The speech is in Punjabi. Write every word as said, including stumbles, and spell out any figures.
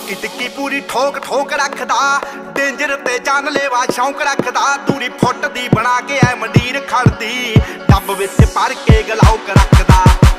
ਟਿੱਕੀ ਟਿੱਕੀ ਪੂਰੀ ਠੋਕ ਠੋਕ ਰੱਖਦਾ, ਡੇਂਜਰ ਤੇ ਜਾਨਲੇਵਾ ਸ਼ੌਂਕ ਰੱਖਦਾ। ਦੂਰੀ ਫੁੱਟ ਦੀ ਬਣਾ ਕੇ ਐ ਮੰਡੀਰ ਖੜਦੀ, ਡੱਬ ਵਿੱਚ ਭਰ ਕੇ ਗਲਾਉਕ ਰੱਖਦਾ।